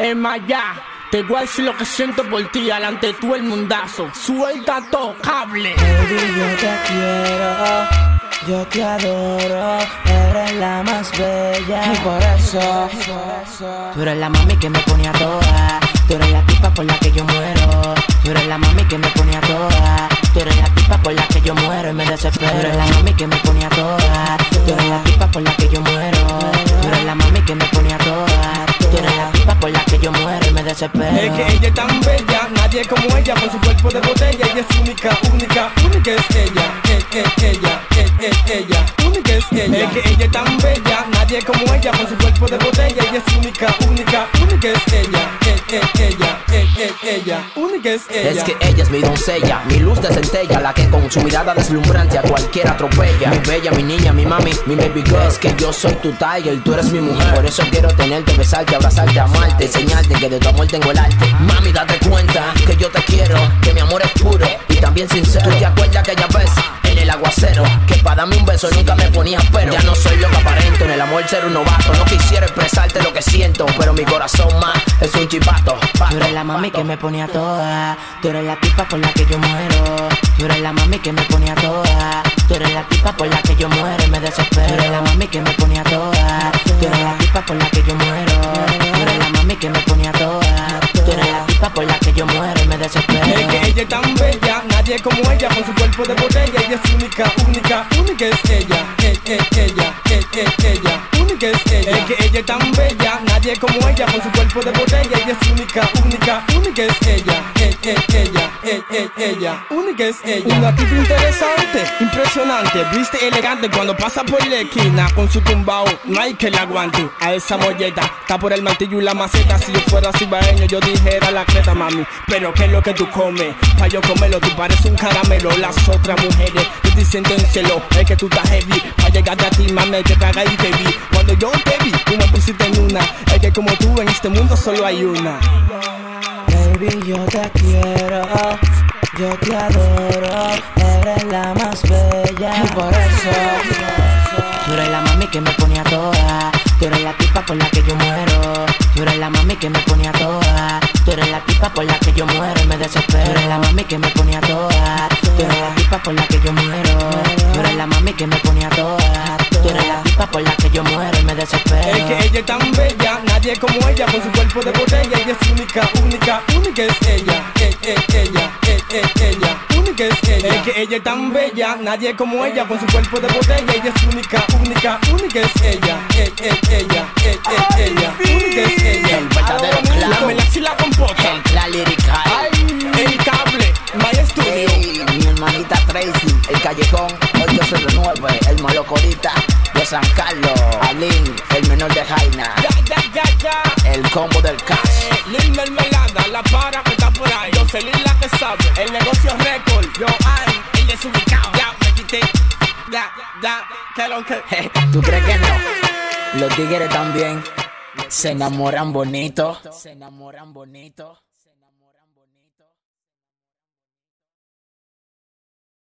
Es más, ya, te voy a decir lo que siento por ti delante de todo el mundazo. Suelta todo, cable. Baby, yo te quiero, yo te adoro, eres la más bella. Y por eso, tú eres la mami que me pone a toda. Tú eres la tipa por la que yo muero. Tú eres la mami que me pone a toda. Tú eres la tipa por la que yo muero y me desespero. Tú eres la mami que me pone a toda. Tú eres la tipa por la que yo muero. Tú eres la mami que me pone a toda. Tú eres la tipa por la que yo muero y me desespero. Es que ella es tan bella, nadie como ella, con su cuerpo de botella. Ella es única, única, única es ella. Ella, única es ella. Es que ella es tan bella, nadie como ella, con su cuerpo de botella. Ella es única, única, única es ella. Ella, única es ella. Es que ella es mi doncella, mi luz de centella, la que con su mirada deslumbrante a cualquiera atropella. Mi bella, mi niña, mi mami, mi baby girl. Es que yo soy tu tiger, tú eres mi mujer. Por eso quiero tenerte, besarte, abrazarte, amarte, enseñarte que de tu amor tengo el arte. Mami, date cuenta que yo te quiero, que mi amor es puro y también sincero. ¿Tú te acuerdas aquella vez en el aguacero que para darme un beso nunca me ponías pero? Ya no soy lo que aparento, en el amor ser un novato. No quisiera expresarte lo que siento, pero mi corazón más es un chivato. Tú eres la mami que me pone a toda. Tú eres la tipa por la que yo muero. Tú eres la mami que me pone a toda. Tú eres la tipa por la que yo muero y me desespero. Tú eres la mami que me pone a toda. Tú eres la tipa por la que yo muero. Tú eres la mami que me pone a toda. Tú eres la tipa por la que yo muero y me desespero. Es que ella es tan bella, nadie como ella, con su cuerpo de botella. Ella es única, única, única es ella. Ella, única es ella. Es que ella es tan bella, nadie como ella, con su cuerpo de botella. Ella es única, única, única es ella. Ella, única es ella. Una tipa interesante, impresionante, viste elegante cuando pasa por la esquina con su tumbao. No hay que la aguante a esa molleta. Está por el martillo y la maceta. Si yo fuera cibaeño yo dijera la creta, mami. Pero ¿qué es lo que tú comes? Pa' yo comerlo, tú pareces un caramelo. Las otras mujeres te dicen en celo, es que tú estás heavy. Pa' llegar a ti, mami, hay que cagar y te vi. Cuando yo te vi, tú me pusiste en una. Es que como tú en este mundo solo hay una. Baby, yo te quiero, yo te adoro, eres la más bella. Y por eso, tú eres la mami que me pone a toda. Tú eres la tipa por la que yo muero. Tú eres la mami que me pone a toda. Tú eres la tipa por la que yo muero y me desespero. Tú eres la mami que me pone a toda. Tú eres la tipa por la que yo muero. Tú eres la mami que me pone a toda. Tú eres la tipa por la que yo muero y me desespero. Es que ella es tan bella, nadie como ella, con su cuerpo de botella. Ella es única, única, única es ella. Ella, única es ella. Es que ella es tan bella, nadie como ella, con su cuerpo de botella. Ella es única, única, única es ella. Ella, única es ella. El verdadero clavo, la melaza y la compota. el clan lirical. El cable, My Studio. Ey, mi hermanita Tracy, el callejón 809, el malocorita de San Carlos, Alin, el menor de Jaina, el combo del cash. Lil Mermelada, la para que está por ahí. Yo Celín la que sabe, el negocio récord. Yo ay, el desubicado. Ya me quité, ya, que lo que. ¿Tú crees que no? Los tigres también se enamoran bonito.